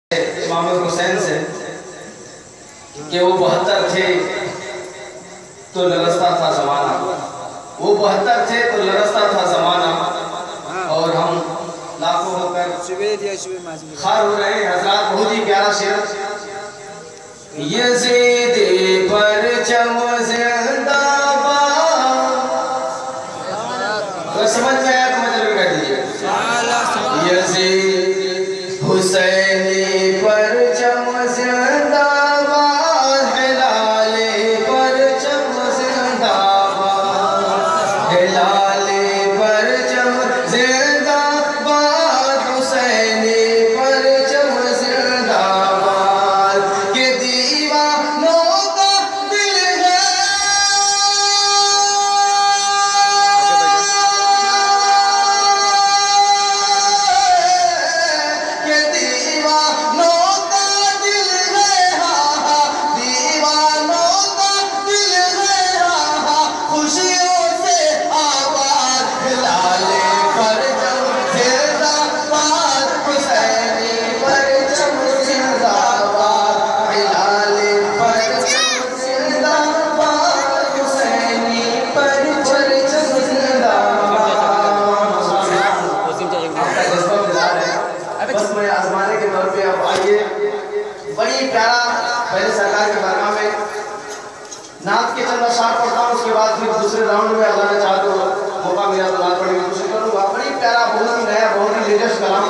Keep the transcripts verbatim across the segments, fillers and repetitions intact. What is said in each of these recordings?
इमाम हुसैन से कि वो बहत्तर थे तो लरसता था ज़माना, वो बहत्तर थे तो लरसता था ज़माना, और हम लाखों होकर खार हो रहे हैं। हजरात, बहुत ही प्यारा शेर। यज़ीद परचम ज़िंदाबाद, अगर समझ में आया तो मुझे भी कह दीजिए। यज़ीद हुसैनी परचम ज़िंदाबाद, हिलाले परचम ज़िंदाबाद, हिलाले परचम ज़िंदाबाद, हुसैनी परचम ज़िंदाबाद। के दीवानों का दिल है, के दीवानों का दिल है, हाँ दीवानों का दिल है, हाँ खुशियों से आवाज, हिलाले परचम ज़िंदाबाद, हुसैनी परचम ज़िंदाबाद, हिलाले परचम ज़िंदाबाद, हुसैनी परचम ज़िंदाबाद। आपका जज्बा बिजार है, बस मैं आजमाने के तौर पे। अब आइए, बड़ी प्यारा, पहले सरकार के बारगाह में नात के चंद अशार पढ़ता हूँ, उसके बाद फिर दूसरे राउंड में अल्लाह ने चाहा तो मौका मिला तो नात पढ़ने की कोशिश करूँगा। बड़ी प्यारा, बहुत ही नया, बहुत ही लेटेस्ट कलाम।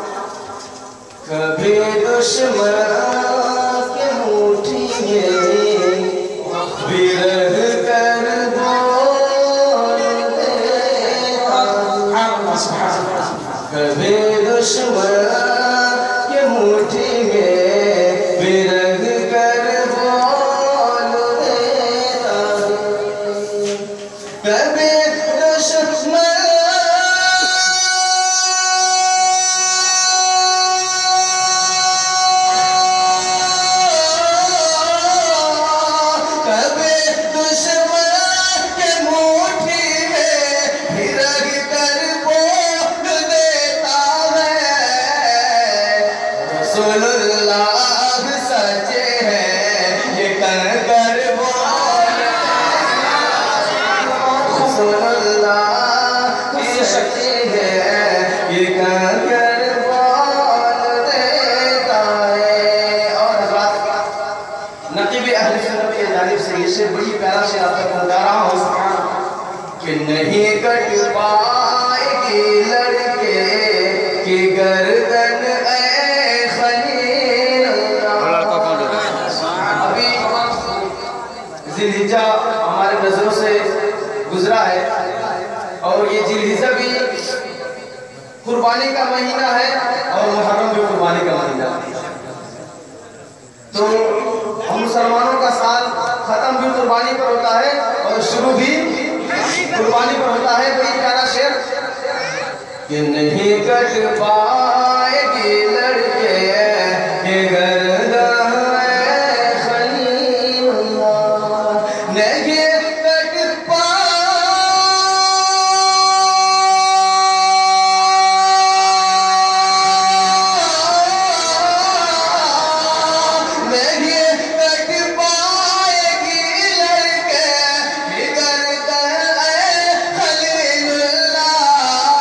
कभी दुश्मन के मुट्ठी में विरह कर बोल देता, कभी दुश्मन के मुट्ठी में विरह कर बोल देता, कभी दुश्मन कभी दुश्मन के मुट्ठी में विरह कर बोल देता है। रसूलुल्लाह सच्चे हैं, ये कर कर बोल, रसूलुल्लाह सच्चे हैं, ये कर कर बोल देता है। और हज़रात, नक़ीब अहले सुन्नत की जानिब से ये शेर बड़ी प्यारा शेर आप तक बता रहा हूँ कि नहीं कट पाएगी लड़के की गर्दन ऐ खलीलुल्लाह। अभी जिलहिज्जा हमारे नजरों से गुजरा है, और ये जिलहिज्जा भी कुर्बानी का महीना है, और मुहर्रम भी कुर्बानी का महीना है। तो हम मुसलमानों का साल खत्म भी कुर्बानी पर होता है और शुरू भी कुर्बानी पर होता है। बड़ी प्यारा शेर कि नहीं कट पाएगी लड़के के गर्दन ऐ खलीलुल्लाह, नहीं कट नहीं कट पाएगी लड़के की गर्दन ऐ खलीलुल्लाह,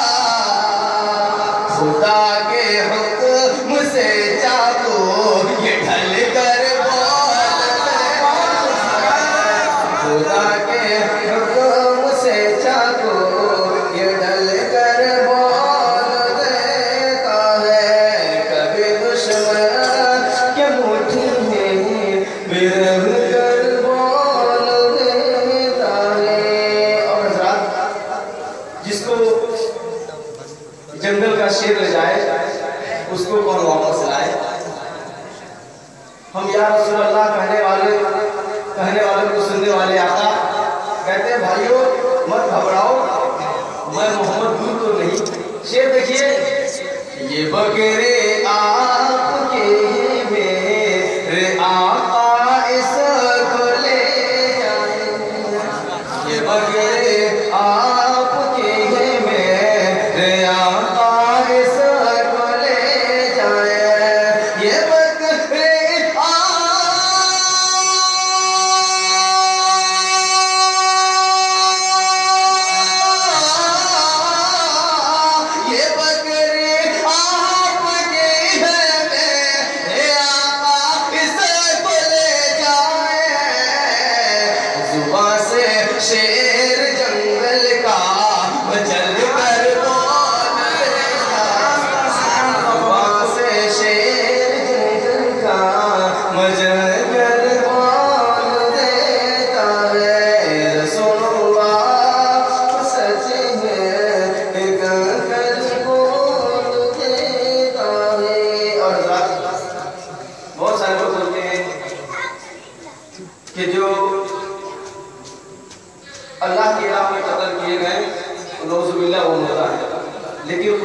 खुदा के हुक्म से चाको ये ढल कर बोल देता, खुदा के हुक्म से चाको ये ढल कर बोल देता है। कभी दुश्मन के मुट्ठी में विरह कर बोल देता है। और हज़रात, जिसको जंगल का शेर ले जाए उसको कौन वापस लाए। हम या रसूल अल्लाह कहने वाले कहने वाले को सुनने वाले आका कहते हैं, भाइयों मत घबराओ, मैं मोहम्मद दूर तो नहीं। शेर देखिए, ये बकरे आपके मेरे आका इसको ले जाए, ये बकरे आपके मेरे आका इसको ले जाए, ये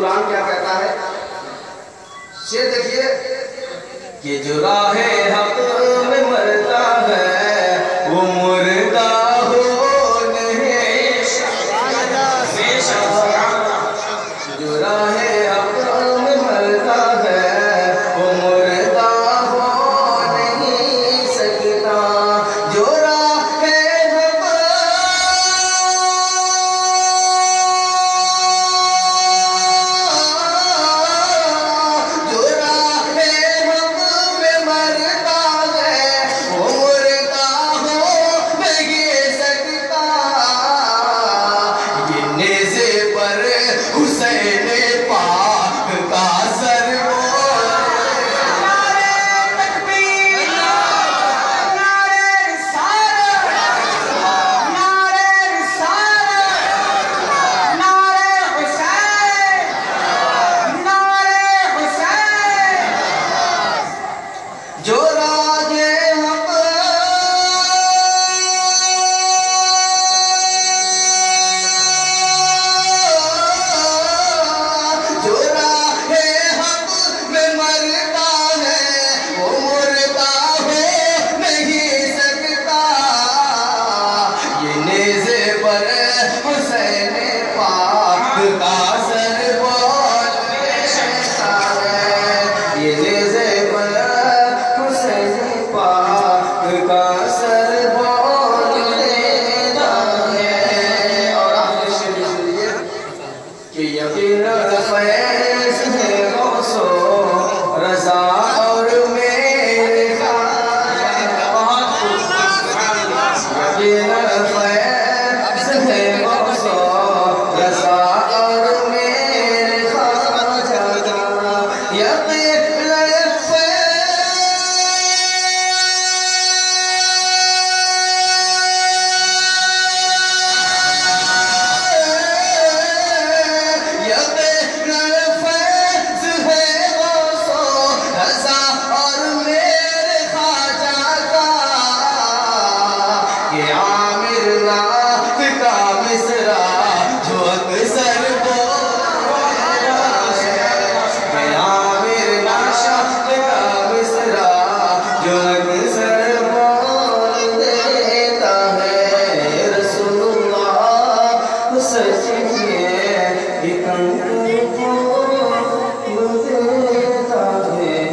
कुरान क्या कहता है, ये देखिए कि जो राहे हक में मरता है वो मुर्दा हो नहीं, जो राहे हक में मरता है वो मुर्दा हो नहीं सकता, जो राहे हक जो राहे हक में मरता है वो मुर्दा हो नहीं सकता, ये नेज़े पर हुसैन पाक का सर जो राजे हक जो राहे हक में मरता है वो मुर्दा हो नहीं सकता, ये नेज़े पर हुसैन पाक का सर बोल देता है, ये नेज़े पर हुसैन पाक का सर बोल देता है। और आखिरी शेर सुनिए कि यकीनन फैज़ है गौसो रज़ा और मेरे ख्वाजा, यकीनन फैज़ है गौसो रज़ा और मेरे ख्वाजा, यकीनन फैज़ है गौसो रज़ा और मेरे ख्वाजा का, ये आमिर नाथ का मिसरा जो अक्सर बोलता है, ये आमिर नाथ का मिसरा जो अक्सर बोल देता है, रसूलुल्लाह सच्चे एक अंक को देता है।